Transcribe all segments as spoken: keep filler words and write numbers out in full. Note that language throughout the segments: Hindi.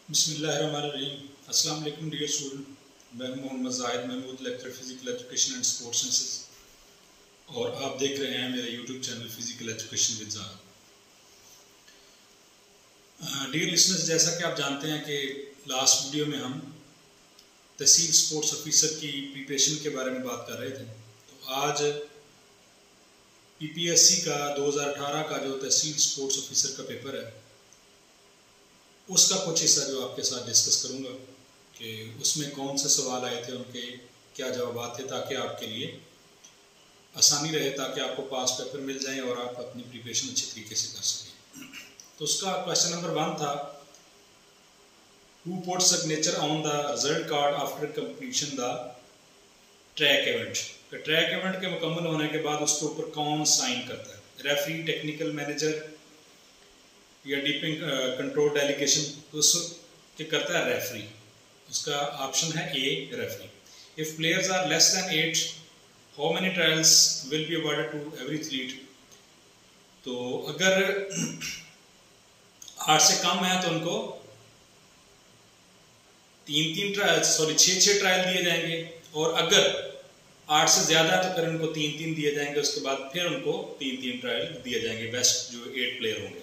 बिस्मिल्लाहिर्रहमानिर्रहीम। अस्सलाम वालेकुम डियर स्टूडेंट, मैं हूं Mohammad Zahid Mahmood, lecture physical education and sports sciences, और आप देख रहे हैं मेरा YouTube channel physical education with Zahid. Dear listeners, जैसा कि आप जानते हैं कि लास्ट वीडियो में हम तहसील स्पोर्ट्स ऑफिसर की प्रिपरेशन के बारे में बात कर रहे थे। तो आज पीपीएससी का दो हज़ार अठारह का जो तहसील स्पोर्ट्स ऑफिसर का पेपर है उसका कुछ हिस्सा जो आपके साथ डिस्कस करूंगा कि उसमें कौन से सवाल आए थे, उनके क्या जवाब थे, ताकि आपके लिए आसानी रहे, ताकि आपको पास पेपर मिल जाए और आप अपनी प्रिपरेशन अच्छे तरीके से कर सकें। तो उसका क्वेश्चन नंबर वन था, who put signature on the result card after completion the track event. तो ट्रैक इवेंट के मुकम्मल होने के बाद उसके ऊपर कौन साइन करता है? रेफरी, टेक्निकल मैनेजर या डीपिंग कंट्रोल डेलीगेशन? तो उसके करता है रेफरी। उसका ऑप्शन है A, referee. If players are less than eight, how many trials will be awarded to every athlete? तो अगर आठ से कम है तो उनको तीन तीन ट्रायल सॉरी छः छः ट्रायल दिए जाएंगे, और अगर आठ से ज्यादा है तो फिर उनको तीन तीन दिए जाएंगे। उसके बाद फिर उनको तीन तीन ट्रायल दिए जाएंगे, बेस्ट जो एट प्लेयर होंगे।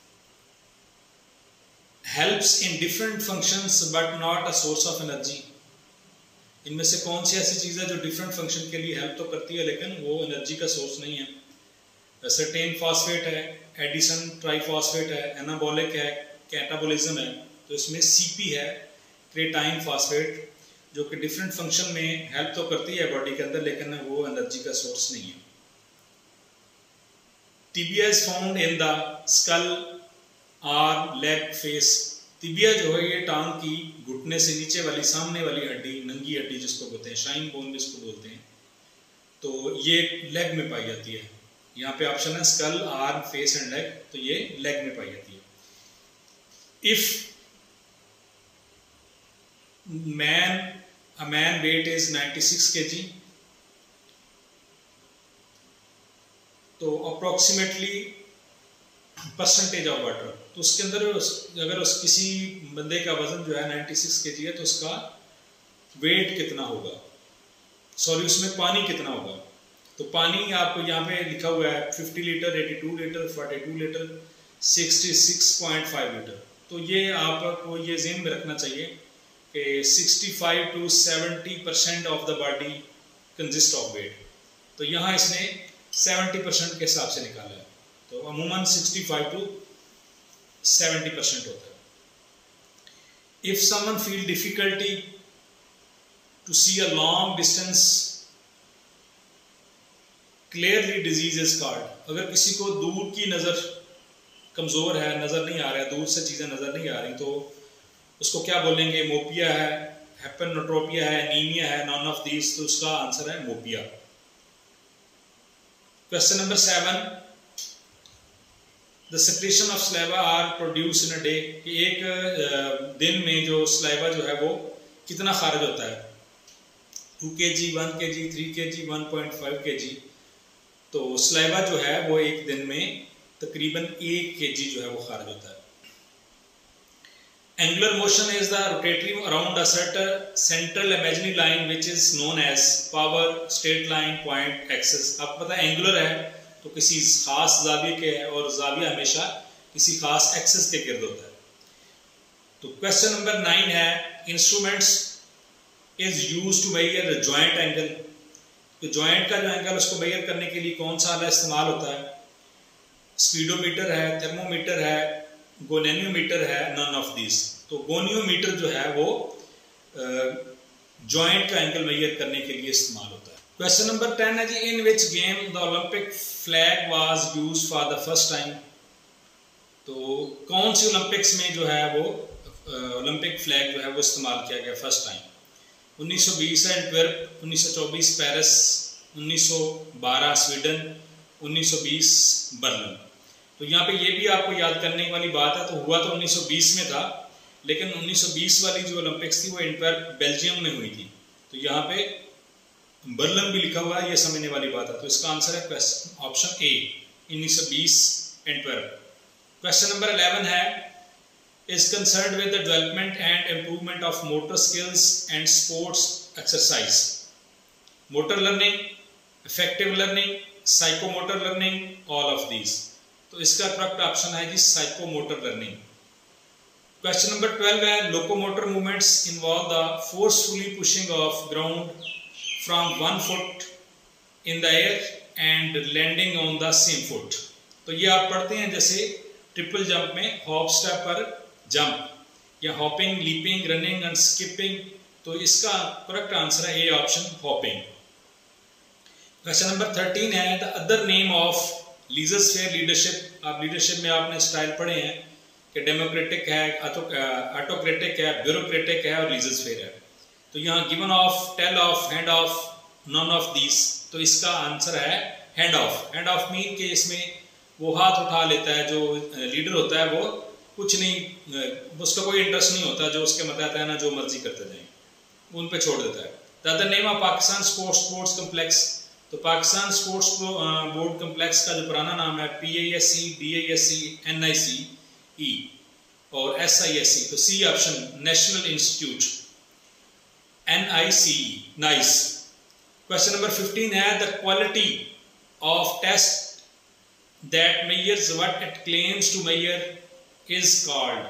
Helps in different functions but not a source of energy. इनमें से कौन सी ऐसी चीज़ है जो डिफरेंट फंक्शन के लिए हेल्प तो करती है लेकिन वो एनर्जी का सोर्स नहीं है? सर्टेन फॉस्फेट है, एडिसन ट्राइफॉस्फेट है, एनाबॉलिक है, कैटाबोलिज्म है। तो इसमें सीपी है, क्रेटाइन फॉस्फेट, जो कि डिफरेंट फंक्शन में हेल्प तो करती है बॉडी के अंदर लेकिन वो एनर्जी का सोर्स नहीं है। Tibia is found in the skull, arm, leg, face. Tibia जो है ये टांग की घुटने से नीचे वाली सामने वाली हड्डी, नंगी हड्डी जिसको बोलते हैं, शाइन बोन जिसको बोलते हैं, तो ये लेग में पाई जाती है। यहाँ पे ऑप्शन है skull, arm, face and leg, तो ये लेग में पाई जाती है। If man a man weight is ninety six KG, तो अप्रोक्सीमेटली परसेंटेज ऑफ वाटर, तो उसके अंदर उस, अगर उस किसी बंदे का वजन जो है छियानवे केजी है तो उसका वेट कितना होगा, सॉरी उसमें पानी कितना होगा? तो पानी आपको यहाँ पे लिखा हुआ है पचास लीटर, बयासी लीटर, बयालीस लीटर, छियासठ पॉइंट पाँच लीटर। तो ये आपको ये ज़हन में रखना चाहिए कि पैंसठ टू सत्तर percent of the body consist of weight. तो यहाँ इसने सत्तर परसेंट के हिसाब से निकाला है, तो अमूमन पैंसठ टू सत्तर परसेंट होता है। If someone feel difficulty to see a long distance clearly disease is called. अगर किसी को दूर की नज़र कमज़ोर है, नज़र नहीं आ रहा है, दूर से चीज़ें नज़र नहीं आ रही, तो उसको क्या बोलेंगे? मोपिया है, हेपेनोट्रोपिया है, एनीमिया है, नॉन ऑफ दीज। तो उसका आंसर है myopia. Question number seven, the secretion of saliva are produce in a day. कि एक दिन में जो स्लाइवा जो है वो कितना खारिज होता है? टू के जी, वन के जी, थ्री के जी, वन पॉइंट फाइव के जी। तो स्लाइवा जो है वो एक दिन में तकरीबन एक के जी जो है वो खारिज होता है। Angular motion is the rotatory around a certain central imaginary line which is known as power, straight line, point, axis. अब पता है एंगुलर है तो किसी खास जाविये के है, और जाविया हमेशा किसी खास एक्सिस के गिर्द होता है। तो क्वेश्चन नंबर नाइन है, instruments is used to measure joint angle. तो जॉइंट का जो एंगल उसको मेजर करने के लिए कौन सा आला इस्तेमाल होता है? स्पीडोमीटर है, थर्मोमीटर है, गोनेनियोमीटर है, नन ऑफ दिस। तो गोनियोमीटर जो है वो जॉइंट का एंगल मेजर करने के लिए इस्तेमाल होता है। क्वेश्चन नंबर टेन है जी, in which game the Olympic flag was used for the first time. तो कौन सी ओलंपिक्स में जो है वो ओलंपिक फ्लैग जो है वो इस्तेमाल किया गया फर्स्ट टाइम? उन्नीस सौ बीस एंटवर्प, उन्नीस सौ चौबीस पेरिस, उन्नीस सौ बारह स्वीडन, उन्नीस सौ बीस बर्लिन। तो यहाँ पे ये भी आपको याद करने वाली बात है, तो हुआ तो उन्नीस सौ बीस में था लेकिन उन्नीस सौ बीस वाली जो ओलंपिक्स थी वो एंटवर्प बेल्जियम में हुई थी। तो यहाँ पे बर्लिन भी लिखा हुआ है, ये समझने वाली बात है। तो इसका आंसर है ऑप्शन ए, उन्नीस सौ बीस एंटवर्प। क्वेश्चन नंबर इलेवन है, is concerned with the development and improvement of motor skills and sports exercise. Motor learning, effective learning, psychomotor learning, all of these. तो इसका करेक्ट ऑप्शन है जी psychomotor learning. Question number twelve है locomotor movements involve the forcefully pushing off ground from one foot in the air and landing on the same foot. तो ये आप पढ़ते हैं जैसे ट्रिपल जंप में हॉप स्टेप पर जंप या hopping, leaping, running and skipping. तो इसका करेक्ट आंसर है A option hopping. Question number thirteen है the other name of laissez faire leadership. आप लीडरशिप में आपने स्टाइल पढ़े हैं कि डेमोक्रेटिक है, ऑटोक्रेटिक है, ब्यूरोक्रेटिक है और लीजर्स फेयर है। तो यहाँ given off, tail off, hand off, none of these. तो इसका आंसर है hand off. Hand off mean के इसमें वो हाथ उठा लेता है, जो लीडर होता है वो कुछ नहीं, उसका कोई इंटरेस्ट नहीं होता, जो उसके मत आता है ना जो मर्जी करते जाए उन पे छोड़ देता है। The other name of Pakistan sports sports complex. तो पाकिस्तान स्पोर्ट्स बोर्ड कम्प्लेक्स का जो पुराना नाम है P I S C, D I S C, N I C E और एस आई एस सी। तो C option national institute, N I C E, nice. Question number fifteen है the quality of test that measures what it claims to measure is called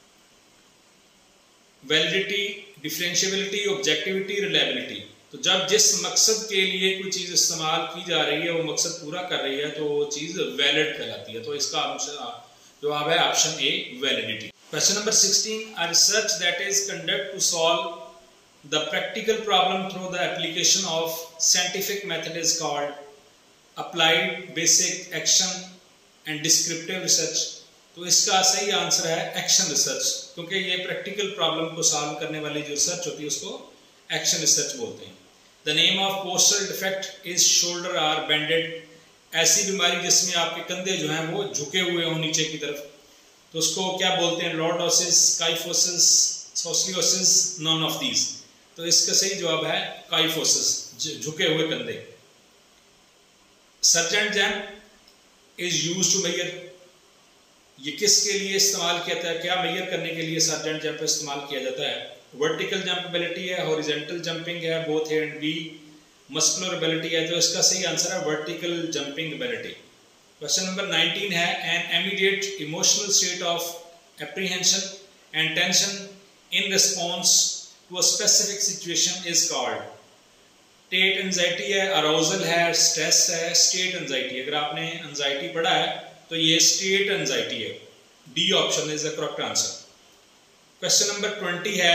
validity, differentiability, objectivity, reliability. तो जब जिस मकसद के लिए कोई चीज़ इस्तेमाल की जा रही है वो मकसद पूरा कर रही है तो वो चीज़ वैलिड कहलाती है। तो इसका जवाब है option A validity. Question number sixteen a research that is conduct to solve the practical problem through the application of scientific method is called applied basic action and descriptive research. तो इसका सही आंसर है एक्शन रिसर्च, क्योंकि ये प्रैक्टिकल प्रॉब्लम को सॉल्व करने वाली जो रिसर्च होती है उसको एक्शन रिसर्च बोलते हैं। The name of postal defect is shoulder are bended. ऐसी बीमारी जिसमें आपके कंधे जो हैं वो झुके हुए हों नीचे की तरफ, तो उसको क्या बोलते हैं? Lordosis, kyphosis, scoliosis, none of these. तो इसका सही जवाब है काइफोसिस, झुके हुए कंधे। Sargent jump is use to measure. ये किसके लिए इस्तेमाल किया जाता है, क्या मेजर करने के लिए सर्जेंट जंप इस्तेमाल किया जाता है? वर्टिकल जंपेबिलिटी है, हॉरिजॉन्टल जंपिंग है, both A and B, muscular ability है। तो इसका सही आंसर है vertical jumping ability. Question number nineteen है an immediate emotional state of apprehension and tension in response to a specific situation is called. State anxiety है, अराउजल है, स्ट्रेस है, स्टेट एंजाइटी। अगर आपने एंजाइटी पढ़ा है तो ये स्टेट एंजाइटी है। D option is the correct answer. Question number twenty है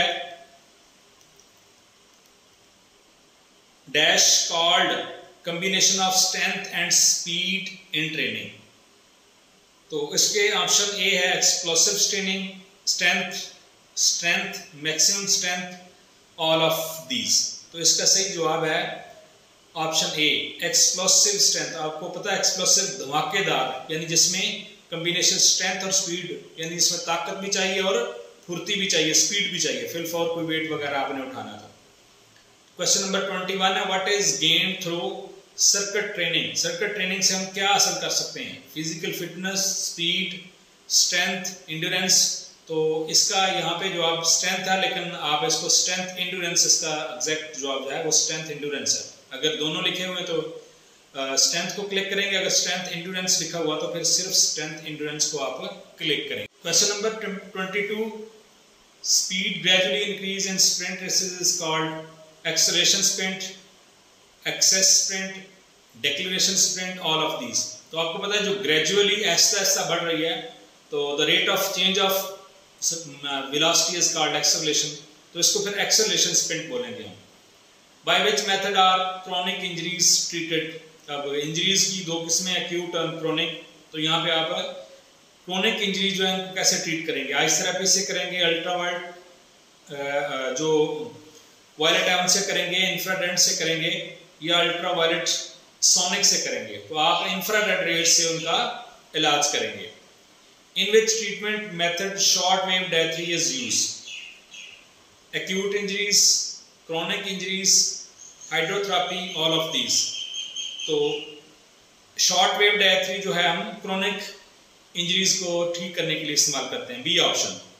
dash called combination of strength and speed in training. तो इसके ऑप्शन ए है explosive training, strength, strength, maximum strength, all of these. तो इसका सही जवाब है ऑप्शन ए एक्सप्लोसिव स्ट्रेंथ। आपको पता है एक्सप्लोसिव धमाकेदार, यानी जिसमें कॉम्बिनेशन स्ट्रेंथ और स्पीड, यानी इसमें ताकत भी चाहिए और फुर्ती भी चाहिए, स्पीड भी चाहिए, फिल फॉर कोई वेट वगैरह आपने उठाना था। क्वेश्चन नंबर ट्वेंटी वन है what is gain through circuit training. Circuit training से हम क्या हासिल कर सकते हैं? Physical fitness, speed, strength, endurance. तो इसका यहाँ पे जवाब स्ट्रेंथ है, लेकिन आप इसको स्ट्रेंथ इंड्योरेंस, इसका एग्जैक्ट जवाब जो है वो स्ट्रेंथ इंड्योरेंस है। अगर दोनों लिखे हुए तो स्ट्रेंथ uh, को क्लिक करेंगे, अगर स्ट्रेंथ इंड्योरेंस लिखा हुआ तो फिर सिर्फ स्ट्रेंथ इंड्योरेंस को आप क्लिक करेंगे। Question number twenty two speed gradually increase in sprint races is called acceleration sprint, access sprint, declaration sprint, all of these. तो आपको पता है जो ग्रेजुअली ऐसा ऐसा बढ़ रही है तो the rate of change of velocity is called acceleration. तो इसको फिर एक्सेलरेशन स्प्रिंट बोलेंगे हम। By which method are chronic injuries treated. अब इंजरीज की दो किस्में, एक्यूट और क्रोनिक। तो यहाँ पे आप क्रोनिक इंजरी जो है उनको कैसे ट्रीट करेंगे? आइस थेरेपी से करेंगे, अल्ट्रावायलेट जो वायलेट है उनसे करेंगे, इंफ्रारेड से करेंगे या अल्ट्रावायलेट सोनिक से करेंगे। तो आप इंफ्रारेड रेज से उनका इलाज करेंगे। In which treatment method short wave diathermy is used. Acute injuries, chronic injuries, hydrotherapy, all of these. तो शॉर्ट वेव डायथेरेपी जो है हम क्रोनिक इंजरीज को ठीक करने के लिए इस्तेमाल करते हैं। B option.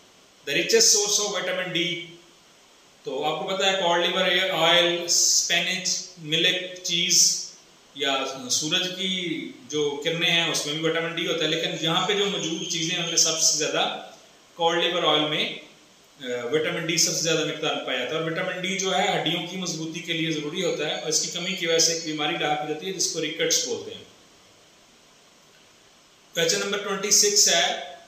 The richest source of vitamin D, तो आपको पता है cod liver oil, spinach, milk, cheese या सूरज की जो किरणें हैं उसमें भी विटामिन डी होता है, लेकिन यहाँ पे जो मौजूद चीज़ें उनमें सबसे ज़्यादा कॉड लिवर ऑयल में विटामिन डी सबसे ज़्यादा मिकदार में पाया जाता है। और विटामिन डी जो है हड्डियों की मजबूती के लिए ज़रूरी होता है, और इसकी कमी की वजह से एक बीमारी लाक हो जाती है जिसको रिकेट्स बोलते हैं। क्वेश्चन नंबर ट्वेंटी सिक्स है,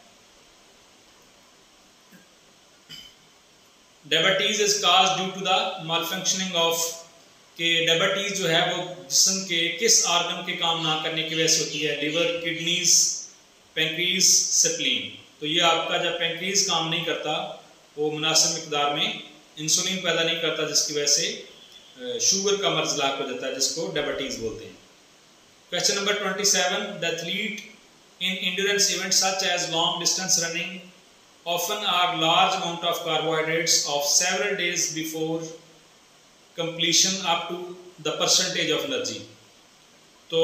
diabetes is caused due to the malfunctioning of, के डायबिटीज जो है वो जिस्म के किस ऑर्गन के काम ना करने की वजह से होती है? Liver, kidneys, pancreas, spleen. तो ये आपका जब पेंक्रीज काम नहीं करता वो मुनासिब मिकदार में इंसुलिन पैदा नहीं करता, जिसकी वजह से शुगर का मर्ज लाक हो जाता है, जिसको डायबिटीज बोलते हैं। Question number twenty seven, the athlete in endurance events such as long distance running often are large amount of carbohydrates of several days before completion up to the percentage of energy। तो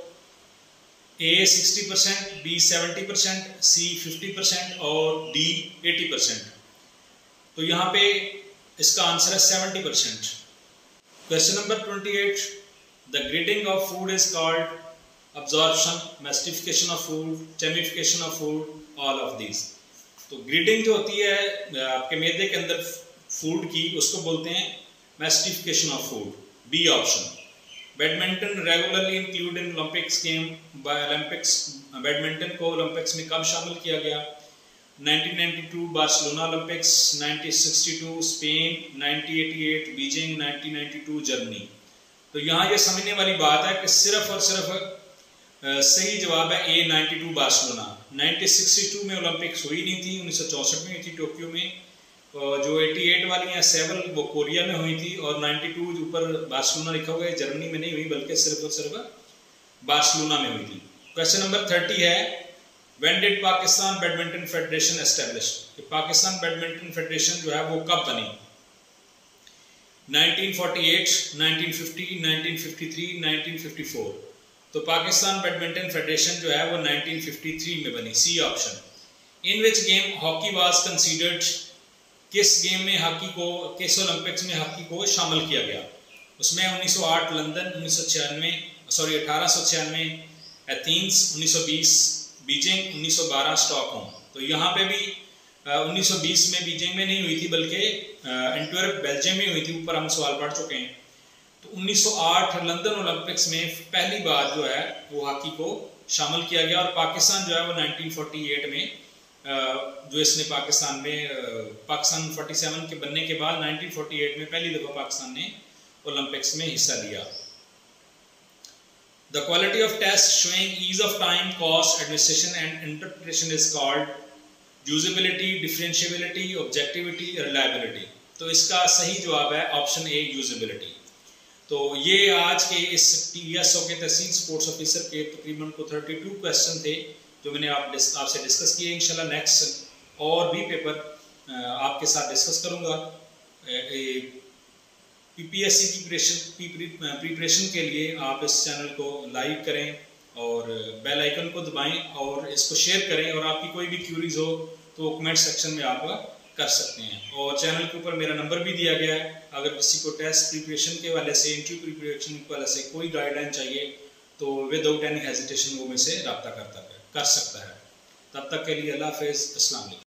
A sixty percent, B seventy percent, C fifty percent और D एटी परसेंट। तो यहाँ पे इसका आंसर है seventy percent. Question number twenty eight, the grading of food is called absorption, mastification of food, chemification of food, all of these। तो ग्रेडिंग जो होती है आपके मैदे के अंदर फूड की, उसको बोलते हैं mastication of food, B option. Badminton regularly include in Olympics game, Olympics badminton को ओलंपिक्स में कब शामिल किया गया? Nineteen ninety two Barcelona Olympics, nineteen sixty two Spain, nineteen eighty eight Beijing, nineteen ninety two Germany. तो यहाँ ये समझने वाली बात है कि सिर्फ और सिर्फ Uh, सही जवाब है A ninety two Barcelona. Nineteen sixty two में ओलंपिक्स हुई नहीं थी, उन्नीस सौ चौसठ में हुई थी टोक्यो में। और जो अठासी वाली हैं सेवल वो कोरिया में हुई थी, और नाइंटी टू जो ऊपर बार्सिलोना लिखा हुआ है जर्मनी में नहीं हुई बल्कि सिर्फ और सिर्फ बार्सिलोना में हुई थी। क्वेश्चन नंबर थर्टी है, when did Pakistan badminton federation establish? Pakistan badminton federation जो है वो कब बनी? Nineteen forty eight, nineteen fifty, nineteen fifty three, nineteen fifty four. तो पाकिस्तान बैडमिंटन फेडरेशन जो है वो नाइनटीन फिफ्टी थ्री में बनी, C option. In which game hockey was considered, किस गेम में हॉकी को, किस ओलंपिक्स में हॉकी को शामिल किया गया? उसमें उन्नीस सौ आठ लंदन, उन्नीस सौ छियानवे सॉरी अठारह सौ छियानवे एथेंस, उन्नीस सौ बीस बीजिंग, उन्नीस सौ बारह स्टॉकहोम। तो यहाँ पे भी उन्नीस सौ बीस में बीजिंग में नहीं हुई थी बल्कि एंटवर्प बेल्जियम में हुई थी, ऊपर हम सवाल पढ़ चुके हैं। तो उन्नीस सौ आठ लंदन ओलंपिक्स में पहली बार जो है वो हॉकी को शामिल किया गया, और पाकिस्तान जो है वो नाइनटीन फोर्टी एट में जो इसने पाकिस्तान में पाकिस्तान फोर्टी सेवन के बनने के बाद नाइनटीन फोर्टी एट में पहली दफ़ा पाकिस्तान ने ओलंपिक्स में हिस्सा लिया। The quality of test showing ease of time, cost, administration and interpretation is called usability, differentiability, objectivity, reliability. तो इसका सही जवाब है ऑप्शन ए, यूजेबिलिटी। तो ये आज के इस टीएसओ के तहसील स्पोर्ट्स ऑफिसर के तकरीबन को थर्टी टू क्वेश्चन थे जो मैंने आप डिस, आपसे डिस्कस किए। इंशाल्लाह नेक्स्ट और भी पेपर आपके साथ डिस्कस करूँगा। पीपीएससी की प्रिपरेशन प्रिपरेशन के लिए आप इस चैनल को लाइक करें और बेल आइकन को दबाएं और इसको शेयर करें, और आपकी कोई भी क्यूरीज हो तो कमेंट सेक्शन में आप कर सकते हैं। और चैनल के ऊपर मेरा नंबर भी दिया गया है, अगर किसी को टेस्ट प्रिपरेशन के वाले से, इंटरव्यू प्रिपरेशन के वाले से कोई गाइडलाइन चाहिए तो विदाउट एनी हेजिटेशन वो मुझसे रब्ता करता कर सकता है। तब तक के लिए अल्लाह हाफ़िज़, अस्सलाम वालेकुम।